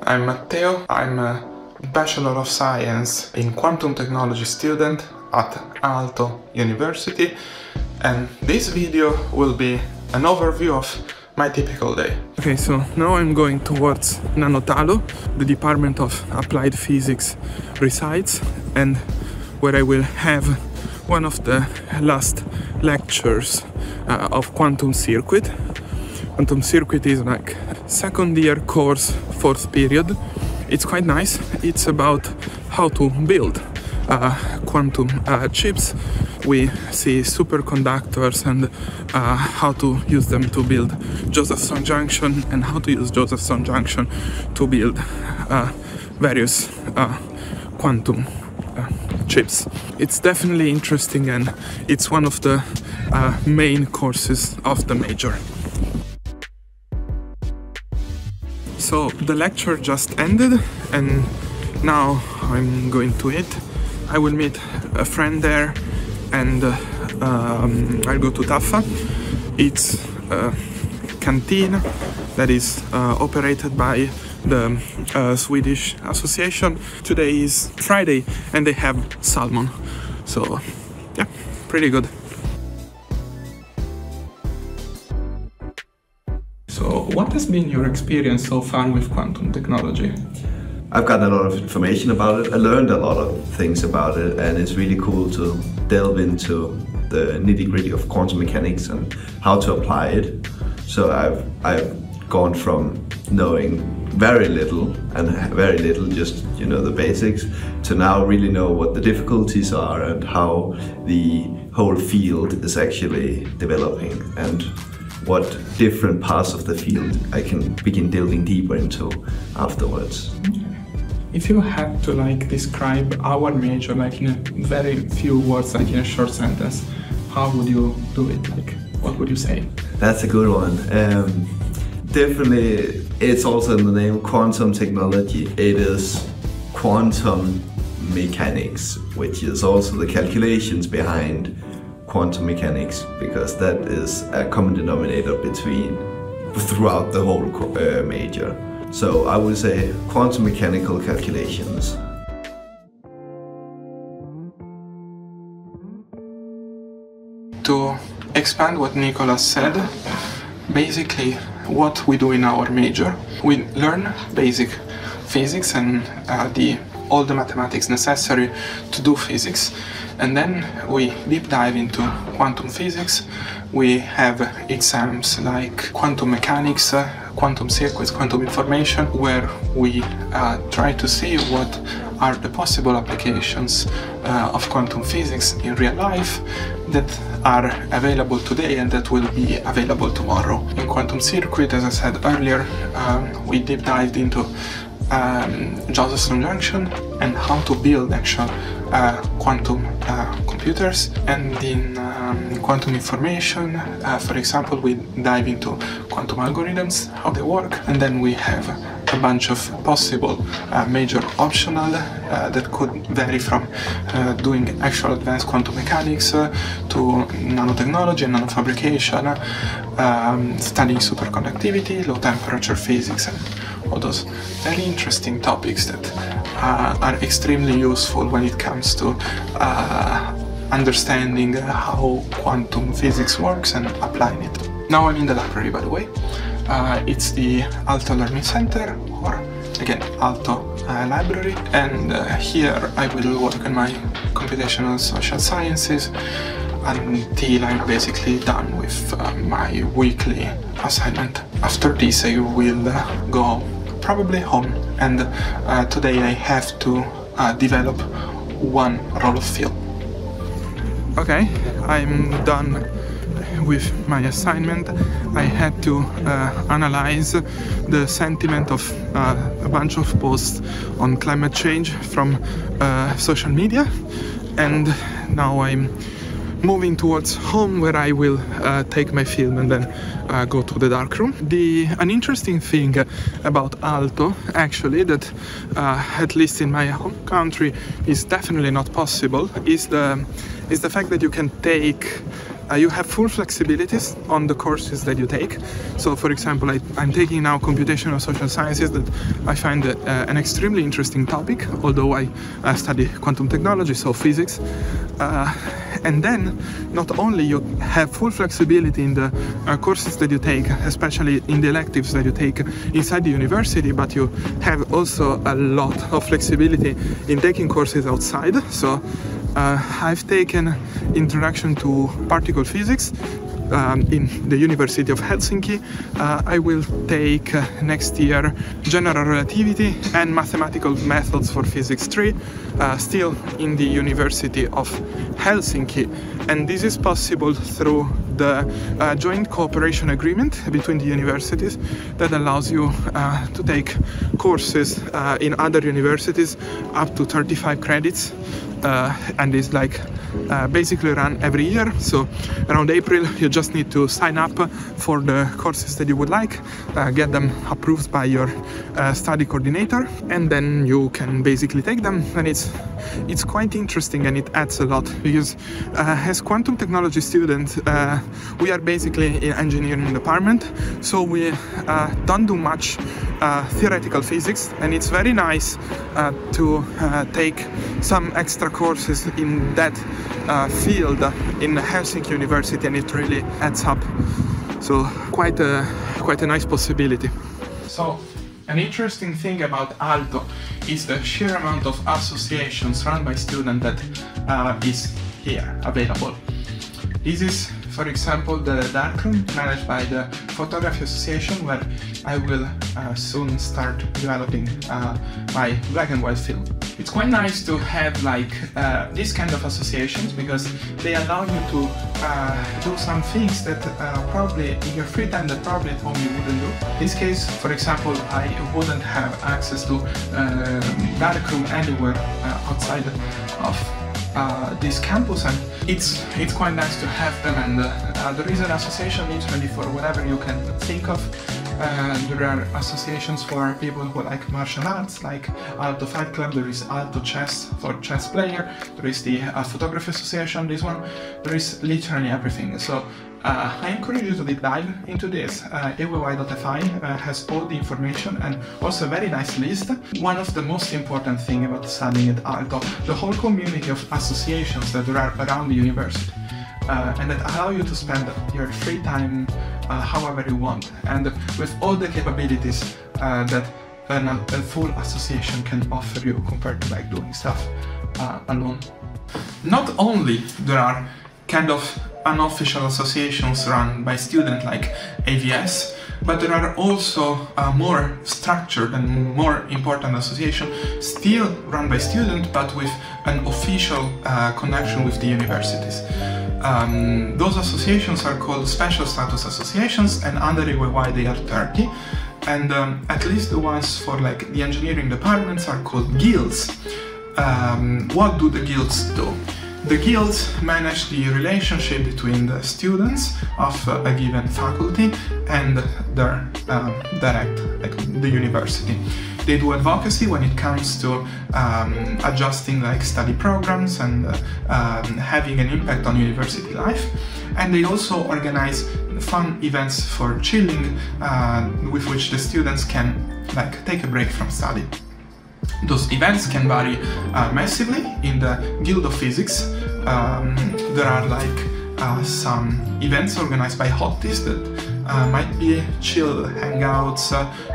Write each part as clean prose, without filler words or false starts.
I'm Matteo. I'm a Bachelor of Science in Quantum Technology student at Aalto University, and this video will be an overview of my typical day. Okay, so now I'm going towards Nanotalo, the Department of Applied Physics resides, and where I will have one of the last lectures of Quantum Circuit. Quantum Circuit is like second year course, fourth period. It's quite nice. It's about how to build quantum chips. We see superconductors and how to use them to build Josephson junction, and how to use Josephson junction to build various quantum chips. It's definitely interesting, and it's one of the main courses of the major. So the lecture just ended, and now I'm going to eat. I will meet a friend there, and I'll go to Taffa. It's a canteen that is operated by the Swedish association. Today is Friday and they have salmon, so yeah, pretty good. So what has been your experience so far with quantum technology? I've gotten a lot of information about it. I learned a lot of things about it, and it's really cool to delve into the nitty-gritty of quantum mechanics and how to apply it. So I've gone from knowing very little, just, you know, the basics, to now really know what the difficulties are and how the whole field is actually developing, and what different parts of the field I can begin delving deeper into afterwards. If you had to describe our major in a very few words, in a short sentence, how would you do it? What would you say? That's a good one. Definitely, it's also in the name quantum technology. It is quantum mechanics, which is also the calculations behind quantum mechanics, because that is a common denominator throughout the whole major. So I would say quantum mechanical calculations. To expand what Nicolas said, basically what we do in our major, we learn basic physics and all the mathematics necessary to do physics, and then we deep dive into quantum physics. We have exams like quantum mechanics, quantum circuits, quantum information, where we try to see what are the possible applications of quantum physics in real life that are available today and that will be available tomorrow. In quantum circuit, as I said earlier, we deep dived into Josephson junction and how to build actual quantum computers. And in quantum information, for example, we dive into quantum algorithms, how they work, and then we have a bunch of possible major optional that could vary from doing actual advanced quantum mechanics to nanotechnology and nanofabrication, studying superconductivity, low temperature physics, and all those very interesting topics that are extremely useful when it comes to understanding how quantum physics works and applying it. Now I'm in the library, by the way. It's the Aalto Learning Center, or again, Aalto Library, and here I will work on my computational social sciences until I'm basically done with my weekly assignment. After this I will go probably home, and today I have to develop one roll of film. Okay, I'm done with my assignment. I had to analyze the sentiment of a bunch of posts on climate change from social media, and now I'm moving towards home, where I will take my film and then go to the darkroom. An interesting thing about Aalto, actually, that at least in my home country is definitely not possible, is the fact that you can take you have full flexibilities on the courses that you take. So for example, I'm taking now computational social sciences, that I find an extremely interesting topic, although I study quantum technology, so physics. And then not only you have full flexibility in the courses that you take, especially in the electives that you take inside the university, but you have also a lot of flexibility in taking courses outside. So I've taken Introduction to Particle Physics in the University of Helsinki. I will take next year General Relativity and Mathematical Methods for Physics 3, still in the University of Helsinki. And this is possible through the joint cooperation agreement between the universities that allows you to take courses in other universities up to 35 credits. And it's like basically run every year. So around April you just need to sign up for the courses that you would like, get them approved by your study coordinator, and then you can basically take them. And it's quite interesting, and it adds a lot, because as quantum technology students we are basically in engineering department, so we don't do much theoretical physics, and it's very nice to take some extra courses in that field in Helsinki University, and it really adds up. So quite a nice possibility. So an interesting thing about Aalto is the sheer amount of associations run by students that is here available. This is, for example, the darkroom managed by the Photography Association, where I will soon start developing my black and white film. It's quite nice to have like this kind of associations, because they allow you to do some things that probably in your free time that probably at home you wouldn't do. In this case, for example, I wouldn't have access to darkroom anywhere outside of this campus, and it's quite nice to have them. And there is an association literally for whatever you can think of. There are associations for people who like martial arts, like Aalto Fight Club. There is Aalto Chess for chess player. There is the Photography Association, this one. There is literally everything. So I encourage you to deep dive into this. AWY.fi has all the information, and also a very nice list. One of the most important things about studying at Aalto, the whole community of associations that there are around the university, and that allow you to spend your free time however you want, and with all the capabilities that a full association can offer you compared to like doing stuff alone. Not only there are kind of unofficial associations run by students like AVS, but there are also more structured and more important associations still run by students, but with an official connection with the universities. Those associations are called special status associations, and under AYY they are 30, and at least the ones for like the engineering departments are called guilds. What do the guilds do? The guilds manage the relationship between the students of a given faculty and their the university. They do advocacy when it comes to adjusting like study programs and having an impact on university life. And they also organize fun events for chilling, with which the students can like take a break from study. Those events can vary massively. In the Guild of Physics, there are like some events organized by hotties that might be chill hangouts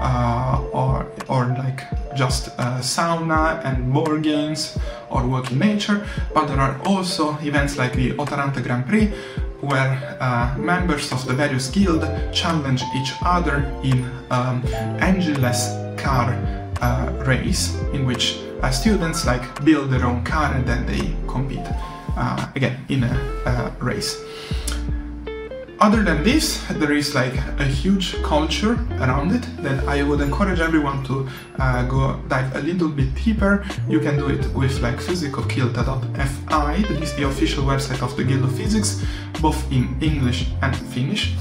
or like just sauna and board games or work in nature. But there are also events like the Otarante Grand Prix, where members of the various guilds challenge each other in engineless car race, in which students like build their own car and then they compete again in a race. Other than this, there is like a huge culture around it that I would encourage everyone to go dive a little bit deeper. You can do it with like physicofkilta.fi, that is the official website of the Guild of Physics, both in English and Finnish.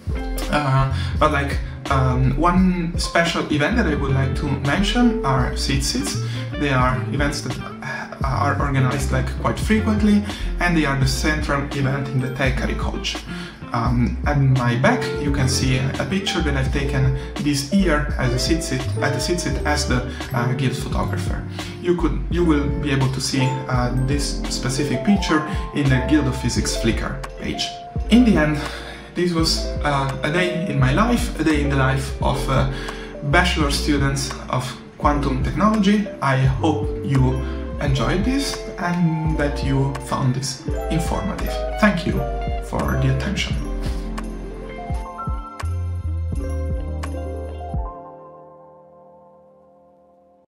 But like one special event that I would like to mention are Seats. They are events that are organized like quite frequently, and they are the central event in the Telkari College. At my back you can see a picture that I've taken this year at the sit-sit as the guild photographer. You will be able to see this specific picture in the Guild of Physics Flickr page. In the end, this was a day in my life, a day in the life of bachelor students of quantum technology. I hope you enjoyed this and that you found this informative. Thank you for the attention.